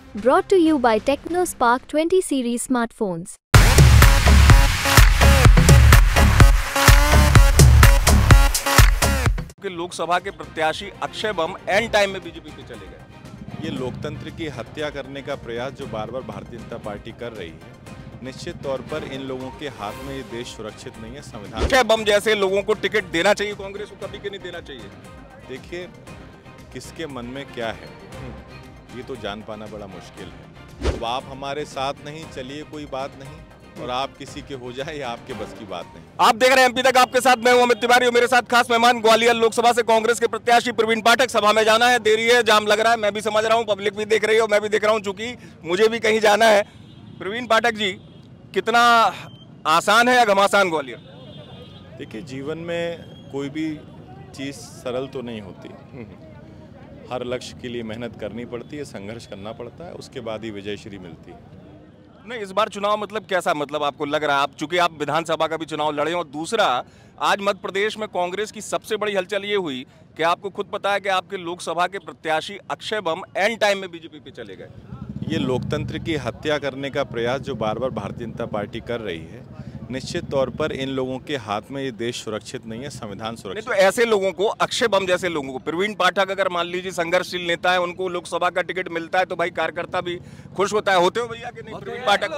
Brought to you by TechnoSpark 20 series smartphones. कि लोकसभा के प्रत्याशी अक्षय बम एंड टाइम में बीजेपी पे चले गए। ये लोकतंत्र की हत्या करने का प्रयास जो बार बार भारतीय जनता पार्टी कर रही है, निश्चित तौर पर इन लोगों के हाथ में ये देश सुरक्षित नहीं है। संविधान अक्षय बम जैसे लोगों को टिकट देना चाहिए कांग्रेस को, कभी के नहीं देना चाहिए। देखिए, किसके मन में क्या है ये तो जान पाना बड़ा मुश्किल है। अब आप हमारे साथ नहीं, चलिए कोई बात नहीं, और आप किसी के हो जाए ये आपके बस की बात नहीं। आप देख रहे हैं एमपी तक, आपके साथ मैं हूं अमित तिवारी और मेरे साथ खास मेहमान ग्वालियर लोकसभा से कांग्रेस के प्रत्याशी प्रवीण पाठक। सभा में जाना है, देरी है, जाम लग रहा है, मैं भी समझ रहा हूं, पब्लिक भी देख रही है और मैं भी देख रहा हूं, चूंकि मुझे भी कहीं जाना है। प्रवीण पाठक जी, कितना आसान है या घमासान ग्वालियर? देखिए, जीवन में कोई भी चीज़ सरल तो नहीं होती। हर लक्ष्य के लिए मेहनत करनी पड़ती है, संघर्ष करना पड़ता है, उसके बाद ही विजयश्री मिलती है। नहीं, इस बार चुनाव मतलब कैसा, मतलब आपको लग रहा है, आप चूंकि आप विधानसभा का भी चुनाव लड़े, और दूसरा आज मध्य प्रदेश में कांग्रेस की सबसे बड़ी हलचल ये हुई कि आपको खुद पता है कि आपके लोकसभा के प्रत्याशी अक्षय बम एंड टाइम में बीजेपी पे चले गए। ये लोकतंत्र की हत्या करने का प्रयास जो बार बार भारतीय जनता पार्टी कर रही है, निश्चित तौर पर इन लोगों के हाथ में ये देश सुरक्षित नहीं है, संविधान सुरक्षित। तो ऐसे लोगों को, अक्षय बम जैसे लोगों को, प्रवीण पाठक अगर मान लीजिए संघर्षशील नेता है, उनको लोकसभा का टिकट मिलता है तो भाई कार्यकर्ता भी खुश होता है। होते हो भैया कि नहीं? प्रवीण पाठक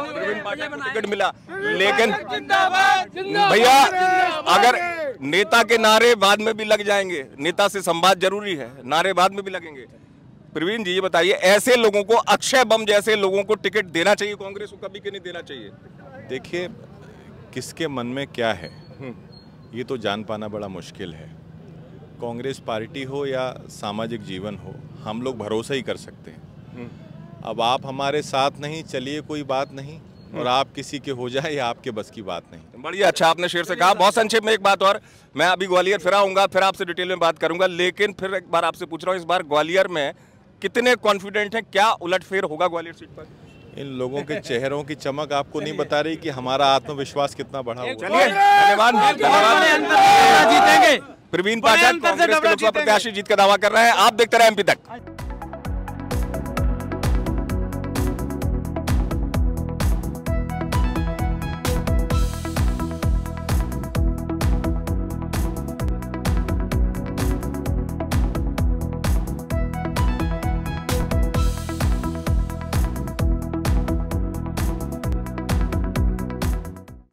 को टिकट मिला, लेकिन भैया अगर नेता के नारे बाद में भी लग जाएंगे, नेता से संवाद जरूरी है, नारे बाद में भी लगेंगे। प्रवीण जी, ये बताइए, ऐसे लोगों को, अक्षय बम जैसे लोगों को टिकट देना चाहिए कांग्रेस को, कभी के नहीं देना चाहिए? देखिए, किसके मन में क्या है ये तो जान पाना बड़ा मुश्किल है। कांग्रेस पार्टी हो या सामाजिक जीवन हो, हम लोग भरोसा ही कर सकते हैं। अब आप हमारे साथ नहीं, चलिए कोई बात नहीं, और आप किसी के हो जाए ये आपके बस की बात नहीं। बढ़िया, अच्छा आपने शेर से कहा। बहुत संक्षेप में एक बात और, मैं अभी ग्वालियर फिर आऊंगा, फिर आपसे डिटेल में बात करूंगा, लेकिन फिर एक बार आपसे पूछ रहा हूँ, इस बार ग्वालियर में कितने कॉन्फिडेंट हैं, क्या उलटफेर होगा ग्वालियर सीट पर? इन लोगों के चेहरों की चमक आपको नहीं बता रही कि हमारा आत्मविश्वास कितना बढ़ा हुआ है। चलिए, धन्यवाद। जीतेंगे। प्रवीण पाठक कांग्रेस के लोकसभा प्रत्याशी जीत का दावा कर रहे हैं। आप देखते रहे एमपी तक।